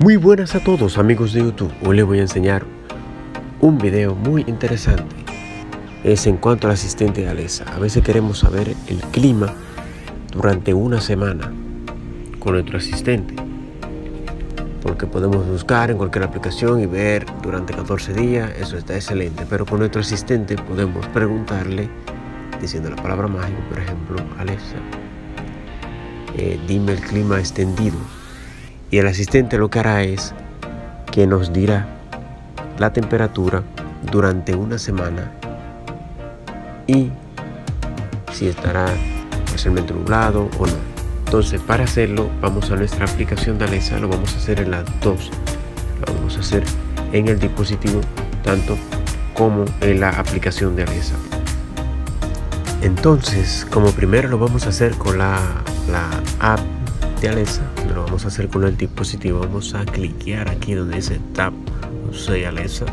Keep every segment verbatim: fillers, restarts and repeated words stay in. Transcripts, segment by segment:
Muy buenas a todos amigos de YouTube. Hoy les voy a enseñar un video muy interesante. Es en cuanto al asistente de Alexa. A veces queremos saber el clima durante una semana con nuestro asistente, porque podemos buscar en cualquier aplicación y ver durante catorce días. Eso está excelente, pero con nuestro asistente podemos preguntarle diciendo la palabra mágica, por ejemplo, Alexa, eh, dime el clima extendido. Y el asistente lo que hará es que nos dirá la temperatura durante una semana y si estará parcialmente nublado o no. Entonces, para hacerlo, vamos a nuestra aplicación de Alexa. Lo vamos a hacer en las dos. Lo vamos a hacer en el dispositivo tanto como en la aplicación de Alexa. Entonces, como primero lo vamos a hacer con la, la app de Alexa, lo vamos a hacer con el dispositivo. Vamos a cliquear aquí donde dice Tap Say Alexa.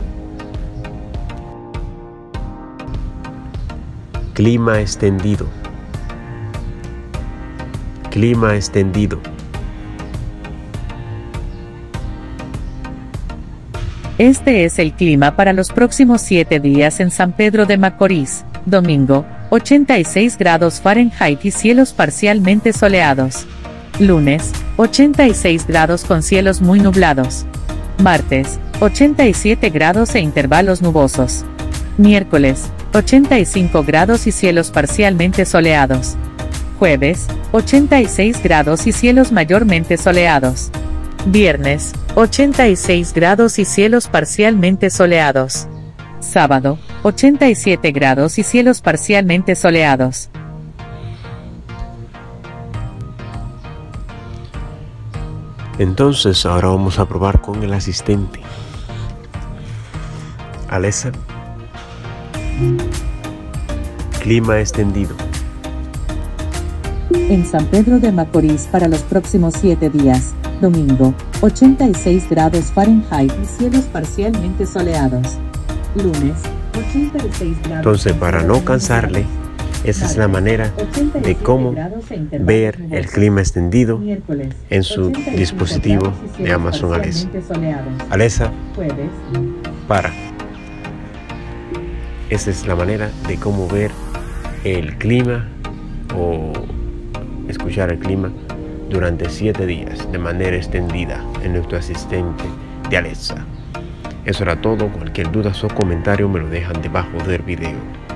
Clima extendido. Clima extendido. Este es el clima para los próximos siete días en San Pedro de Macorís. Domingo, ochenta y seis grados Fahrenheit y cielos parcialmente soleados. Lunes, ochenta y seis grados con cielos muy nublados. Martes, ochenta y siete grados e intervalos nubosos. Miércoles, ochenta y cinco grados y cielos parcialmente soleados. Jueves, ochenta y seis grados y cielos mayormente soleados. Viernes, ochenta y seis grados y cielos parcialmente soleados. Sábado, ochenta y siete grados y cielos parcialmente soleados. Entonces ahora vamos a probar con el asistente. Alexa, clima extendido. En San Pedro de Macorís para los próximos siete días. Domingo, ochenta y seis grados Fahrenheit y cielos parcialmente soleados. Lunes, ochenta y seis grados. Entonces, para no cansarle, esa es la manera de cómo ver el clima extendido en su dispositivo de Amazon Alexa. Alexa, para. Esa es la manera de cómo ver el clima o escuchar el clima durante siete días de manera extendida en nuestro asistente de Alexa. Eso era todo. Cualquier duda o comentario me lo dejan debajo del video.